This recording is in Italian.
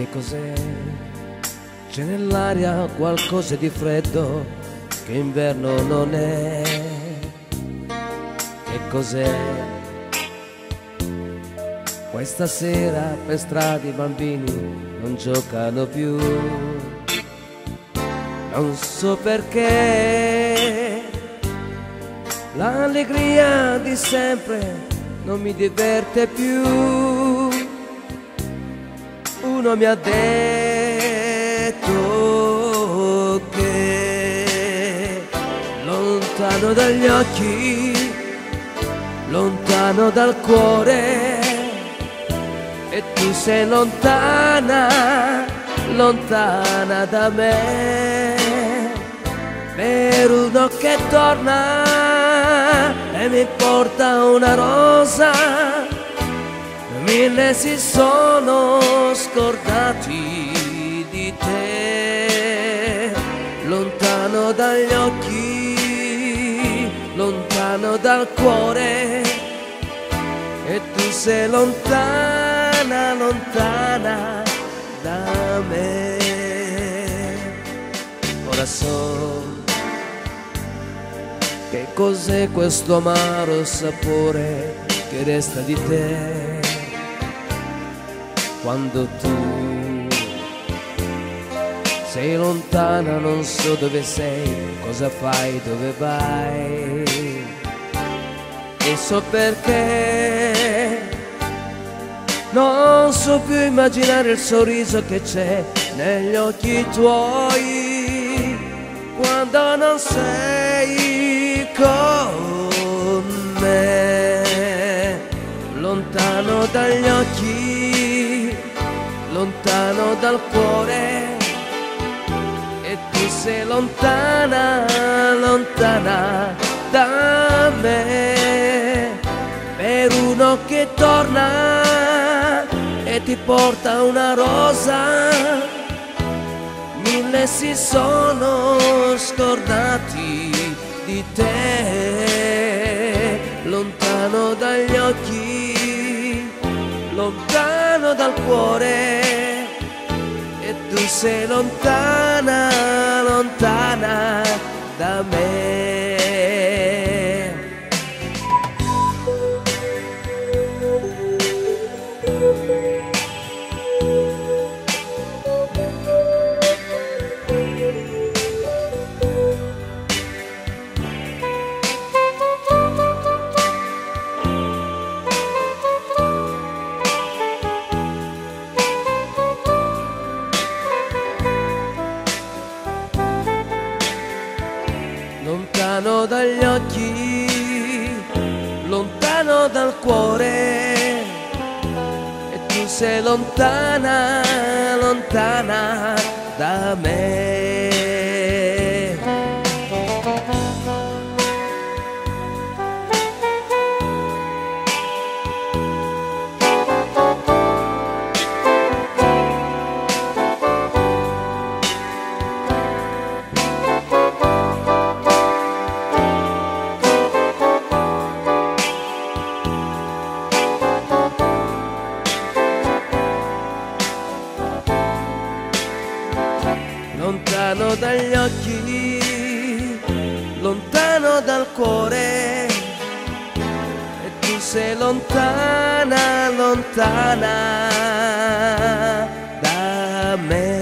Che cos'è? C'è nell'aria qualcosa di freddo che inverno non è. Che cos'è? Questa sera per strada i bambini non giocano più. Non so perché l'allegria di sempre non mi diverte più. Uno mi ha detto che lontano dagli occhi, lontano dal cuore, e tu sei lontana, lontana da me, per uno che torna e mi porta una rosa. Mille si sono scordati di te, lontano dagli occhi, lontano dal cuore, e tu sei lontana, lontana da me. Ora so che cos'è questo amaro sapore che resta di te. Quando tu sei lontana non so dove sei, cosa fai, dove vai, e so perché non so più immaginare il sorriso che c'è negli occhi tuoi quando non sei con me. Lontano dagli occhi, lontano dal cuore, e tu sei lontana, lontana da me, per uno che torna e ti porta una rosa. Mille si sono scordati di te, lontano dagli occhi, lontano dal cuore, e tu sei lontana, lontana da me. Lontano dagli occhi, lontano dal cuore, e tu sei lontana, lontana da me. Lontano dagli occhi, lontano dal cuore, e tu sei lontana, lontana da me.